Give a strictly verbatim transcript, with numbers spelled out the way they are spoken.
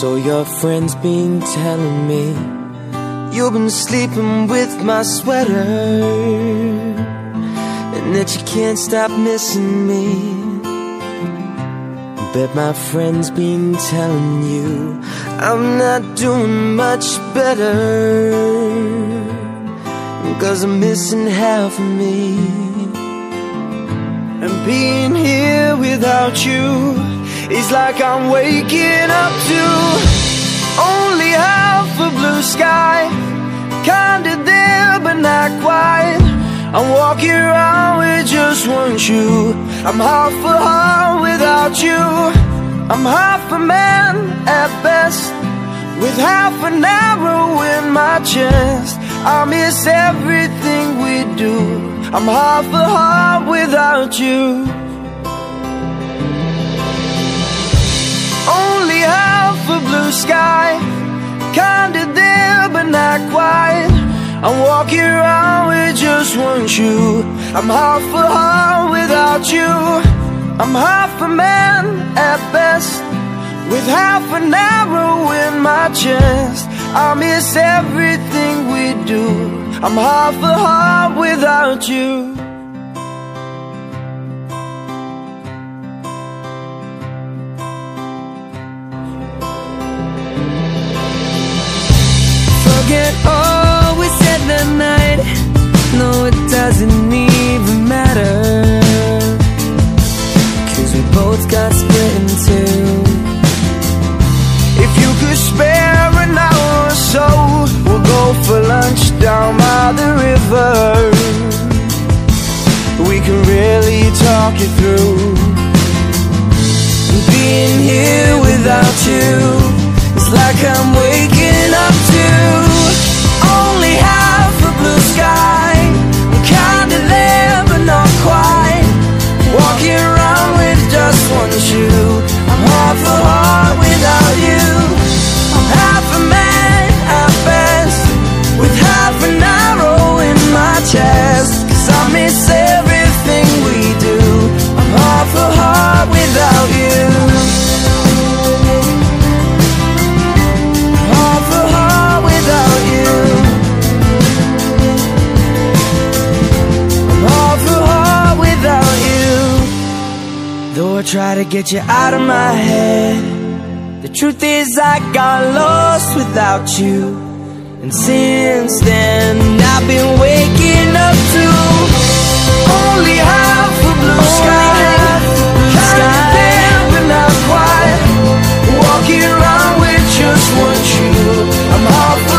So your friend's been telling me you've been sleeping with my sweater, and that you can't stop missing me. Bet my friend's been telling you I'm not doing much better, 'cause I'm missing half of me. And being here without you is like I'm waking up to only half a blue sky, kinda there but not quite. I'm walking around with just one shoe. I'm half a heart without you. I'm half a man at best, with half an arrow in my chest. I miss everything we do. I'm half a heart without you. Only half a blue sky, kinda there but not quite. I'm walking around with just one shoe. I'm half a heart without you. I'm half a man at best, with half an arrow in my chest. I miss everything we do. I'm half a heart without you. Forget all we said that night. No, it doesn't even matter, 'cause we both got split in two. If you could spare an hour or so, we'll go for lunch down by the river. We can really talk it through. Being here without you is like I'm waking up to only half a blue sky, kinda there but not quite. Walking around with just one shoe. I'm half a heart without you. I'm half a man at best, with half an arrow in my chest. 'Cause I miss everything we do. I'm half a heart without you. Half a heart without you. I'm half a heart without you. Though I try to get you out of my head, the truth is I got lost without you. And since then I've been waking up to only half a blue sky, kinda there but not quite. Walking around with just one shoe. I'm half